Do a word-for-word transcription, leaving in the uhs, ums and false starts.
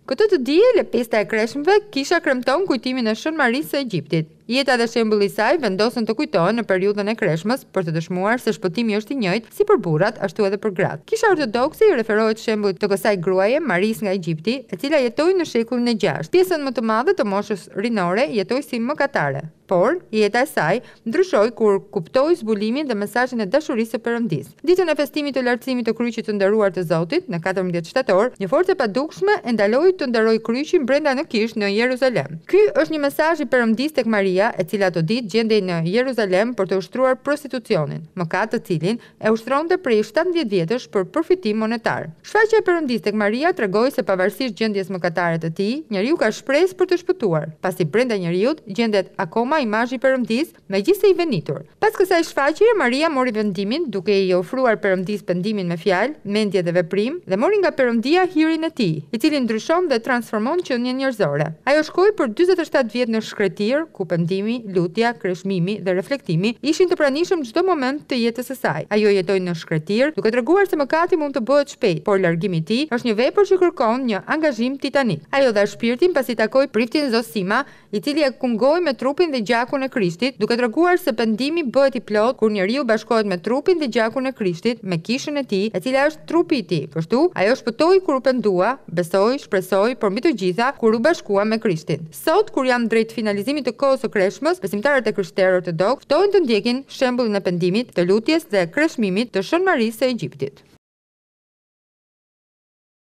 Këtë të diel, pesta e kreshmëve kisha kremton kujtimin e Shën Marisë së Egjiptit. Jeta dhe shembulli i saj vendosën të kujtohen në periudhën e kreshmës për të dëshmuar se shpëtimi është i njëjtë si për burrat ashtu edhe për gratë. Kisha ortodoksi referohet shembullit të kësaj gruaje Marisë nga Egjipti, e cila jetoi në shekullin e gjashtë. Pjesën më të madhe të moshës rinore jetoi si mëkatare, por jeta e saj ndryshoi kur kuptoi zbulimin dhe mesazhin e dashurisë së Perëndis. Ditën e festimit të lartësimit të kryqit të nderuar të Zotit, në katërmbëdhjetë shtator, një forcë e padukshme e ndaloi të nderojë kryqin brenda në kish në Jeruzalem. Ky është një mesazh i Perëndis tek Maria, e cila ato ditë gjendej në Jeruzalem për të ushtruar prostitucionin, mëkat të cilin e ushtronte prej shtatëdhjetë vjetësh për përfitim monetar. Shfaqja e Perëndis tek Maria tregoi se pavarësisht gjendjes mëkatare të tij, njeriu ka shpresë për të shpëtuar, pasi brenda njeriu gjendet akoma imazhi i Perëndis, megjithëse i venitur. Pas kësaj shfaqjeje, Maria mori vendimin duke i ofruar Perëndis pendimin me fjalë, mendje dhe veprim, dhe mori nga Perëndia hirin e tij, i cili ndryshon dhe transformon qenien njerëzore. Ajo shkoi për dyzet e shtatë vjet në shkretir, ku pendimi, lutja, kreshmimi dhe reflektimi ishin të pranishëm çdo moment të jetës së saj. Ajo jetoi në shkretir, duke treguar se mëkati mund të bëhet shpejt, por largimi i tij është një vepër që kërkon një angazhim titanik. Ajo dha shpirtin pasi takoi priftin Zosima, i cili e kungoi me trupin dhe gjakun e Krishtit, duke treguar se pendimi bëhet i plot kur njeriu bashkohet me trupin dhe gjakun e Krishtit, me kishën e tij, e cila është trupi i tij. Kështu, ajo shpëtoi kur u pendua, besoi, shpresoi, por mbi të gjitha kur u bashkua me Krishtin. Sot, kur jam drejt finalizimit të kohës së kreshmës, besimtarët e krishterë ortodoks ftohen të ndjekin shembullin e pendimit, të lutjes dhe kreshmimit të Shën Marisë së Egjiptit.